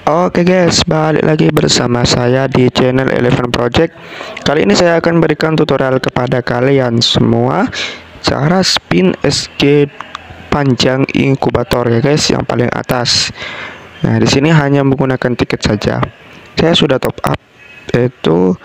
Oke guys, balik lagi bersama saya di channel Eleven Project. Kali ini saya akan berikan tutorial kepada kalian semua cara spin SG panjang inkubator ya guys, yang paling atas. Nah, di sini hanya menggunakan tiket saja. Saya sudah top up yaitu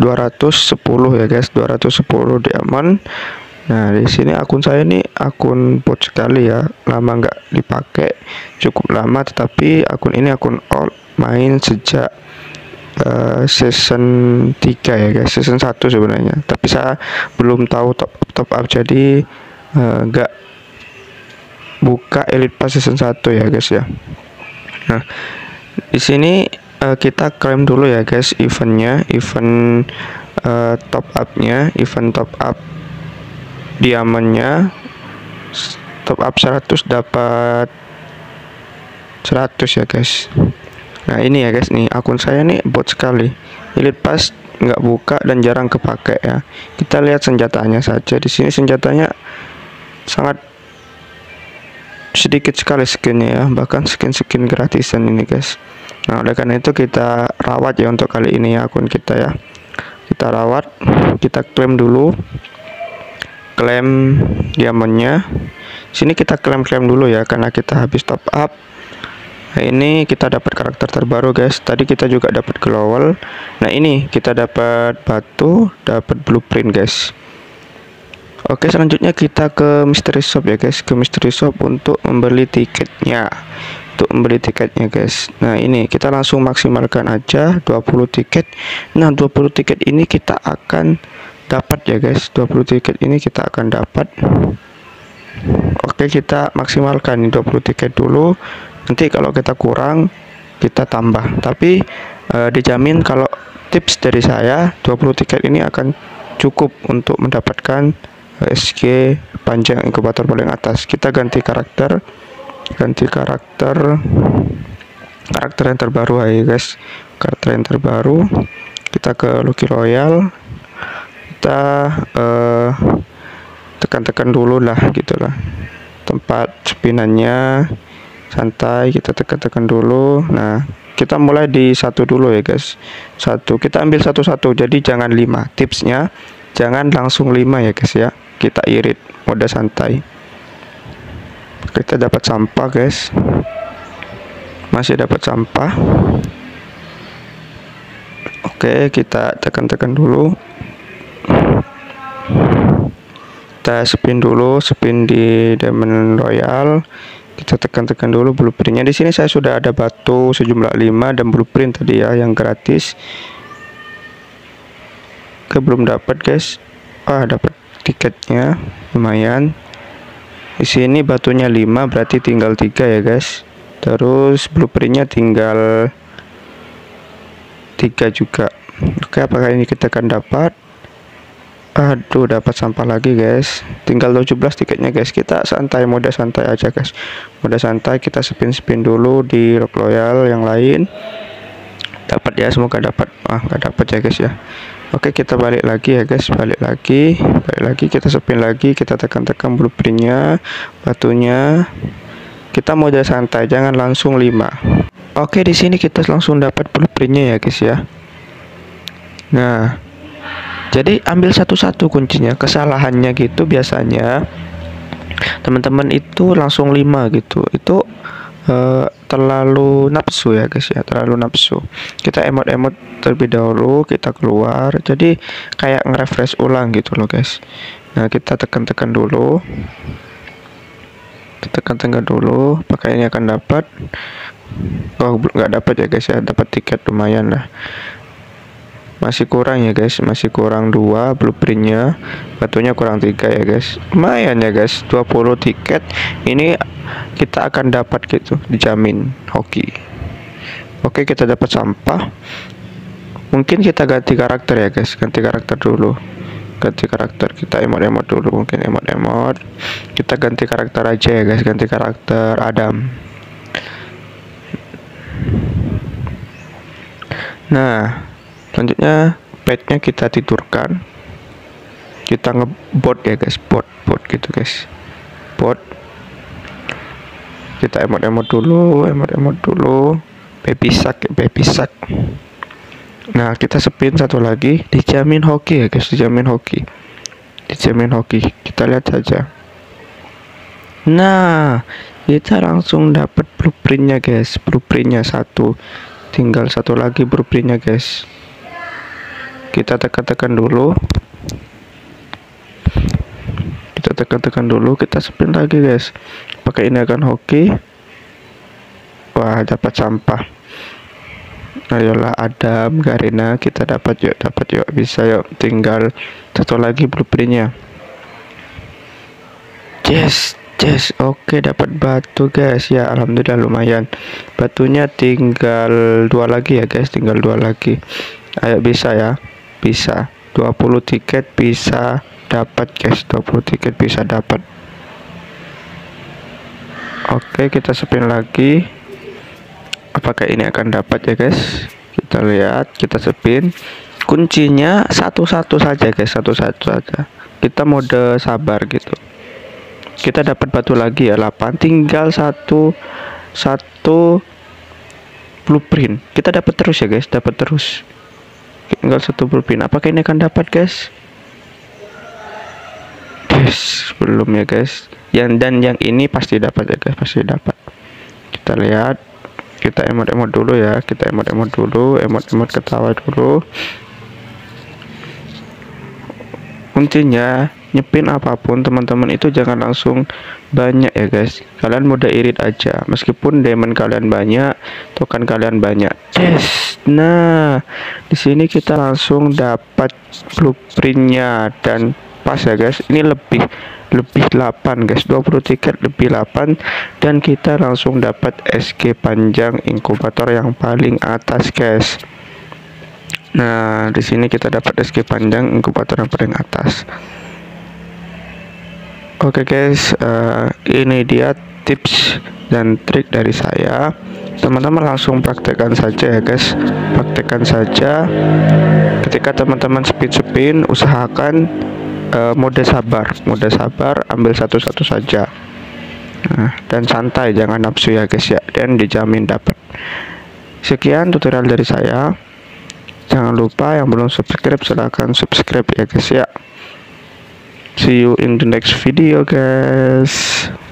210 ya guys, 210 diamond. Nah, di sini akun saya ini akun bot sekali ya, lama nggak dipakai, cukup lama, tetapi akun ini akun old, main sejak season 3 ya guys, season 1 sebenarnya, tapi saya belum tahu top up jadi nggak buka Elite Pass season 1 ya guys ya. Nah, di sini kita klaim dulu ya guys eventnya, event top upnya, event top up diamondnya. Top up 100 dapat 100 ya guys. Nah, ini ya guys, nih akun saya nih bot sekali, Elite Pass nggak buka dan jarang kepake ya. Kita lihat senjatanya saja. Di sini senjatanya sangat sedikit sekali skinnya ya, bahkan skin gratisan ini guys. Nah, oleh karena itu kita rawat ya untuk kali ini ya akun kita ya. Kita rawat, kita klaim dulu, klaim diamondnya. Sini kita klaim dulu ya, karena kita habis top up. Nah, ini kita dapat karakter terbaru guys. Tadi kita juga dapat glowal. Nah, ini kita dapat batu, dapat blueprint guys. Oke, selanjutnya kita ke mystery shop ya guys, ke mystery shop untuk membeli tiketnya. Guys. Nah, ini kita langsung maksimalkan aja 20 tiket. Nah, 20 tiket ini kita akan dapat ya guys, 20 tiket ini kita akan dapat. Oke, kita maksimalkan 20 tiket dulu, nanti kalau kita kurang kita tambah, tapi dijamin kalau tips dari saya 20 tiket ini akan cukup untuk mendapatkan SG panjang inkubator paling atas. Kita ganti karakter yang terbaru ya guys, karakter yang terbaru. Kita ke Lucky Royal, kita tekan-tekan dulu lah gitulah, tempat spinannya santai, kita tekan-tekan dulu. Nah, kita mulai di satu dulu ya guys, satu, kita ambil satu-satu, jadi jangan 5. Tipsnya jangan langsung 5 ya guys ya, kita irit mode santai. Kita dapat sampah guys, masih dapat sampah. Oke, kita tekan-tekan dulu, kita spin dulu, spin di Diamond Royal. Kita tekan-tekan dulu blueprintnya. Di sini saya sudah ada batu sejumlah 5 dan blueprint tadi ya yang gratis. Oke, belum dapat guys. Dapat tiketnya lumayan. Di sini batunya 5, berarti tinggal 3 ya guys. Terus blueprintnya tinggal 3 juga. Oke, apakah ini kita akan dapat? Aduh, dapat sampah lagi guys, tinggal 17 tiketnya guys. Kita santai, mode santai aja guys, mode santai. Kita spin dulu di Rock Royal yang lain. Dapat ya, semoga dapat. Nggak dapat ya guys ya. Oke, kita balik lagi ya guys, balik lagi, kita spin lagi, kita tekan-tekan blueprintnya, batunya. Kita mode santai, jangan langsung 5. Oke, di sini kita langsung dapat blueprintnya ya guys ya. Nah, jadi ambil satu-satu kuncinya. Kesalahannya gitu biasanya teman-teman itu langsung 5 gitu, itu terlalu nafsu ya guys ya, terlalu nafsu. Kita emot terlebih dahulu, kita keluar, jadi kayak nge-refresh ulang gitu loh guys. Nah, kita tekan-tekan dulu, apakah ini akan dapat? Nggak dapat ya guys ya, dapat tiket lumayan lah. Masih kurang ya guys, masih kurang 2 blueprintnya, batunya kurang 3 ya guys. Lumayan ya guys, 20 tiket ini kita akan dapat gitu, dijamin hoki. Oke, kita dapat sampah. Mungkin kita ganti karakter ya guys, ganti karakter dulu. Kita emot dulu, mungkin emot. Kita ganti karakter aja ya guys, ganti karakter Adam. Nah, selanjutnya petnya kita tidurkan, kita ngebot ya guys, bot gitu guys, bot. Kita emot dulu, baby shark. Nah, kita spin satu lagi, dijamin hoki ya guys, dijamin hoki. Kita lihat saja. Nah, kita langsung dapat blueprintnya guys, blueprintnya satu, tinggal satu lagi blueprintnya guys. Kita tekan-tekan dulu, kita spin lagi guys. Pakai ini akan hoki. Wah, dapat sampah. Ayolah Adam, Garina, kita dapat yuk, bisa yuk. Tinggal satu lagi blueprintnya. Yes, oke, dapat batu guys ya, alhamdulillah lumayan. Batunya tinggal 2 lagi ya guys, tinggal 2 lagi. Ayo bisa ya, bisa. 20 tiket bisa dapat guys, 20 tiket bisa dapat. Oke, kita spin lagi. Apakah ini akan dapat ya guys? Kita lihat, kita spin. Kuncinya satu-satu saja guys, satu-satu saja. Kita mode sabar gitu. Kita dapat batu lagi ya, 8. Tinggal satu blueprint. Kita dapat terus ya guys, dapat terus. Tinggal 1 blueprint. Apakah ini akan dapat guys? Yes, belum ya guys. Dan yang ini pasti dapat ya guys, pasti dapat. Kita lihat. Kita emot dulu ya, emot ketawa dulu. Kuncinya nyepin apapun teman-teman itu jangan langsung banyak ya guys. Kalian mudah irit aja, meskipun diamond kalian banyak, token kalian banyak. Yes. Nah, di sini kita langsung dapat blueprintnya dan pas ya guys. Ini lebih 8 guys, 20 tiket lebih 8, dan kita langsung dapat SG panjang inkubator yang paling atas guys. Nah, di sini kita dapat SG panjang inkubator yang paling atas. Oke guys, ini dia tips dan trik dari saya. Teman-teman langsung praktekkan saja ya guys, praktekkan saja. Ketika teman-teman spin, usahakan mode sabar, ambil satu-satu saja. Nah, dan santai, jangan nafsu ya guys ya, dan dijamin dapat. Sekian tutorial dari saya. Jangan lupa yang belum subscribe, silahkan subscribe ya guys ya. See you in the next video guys.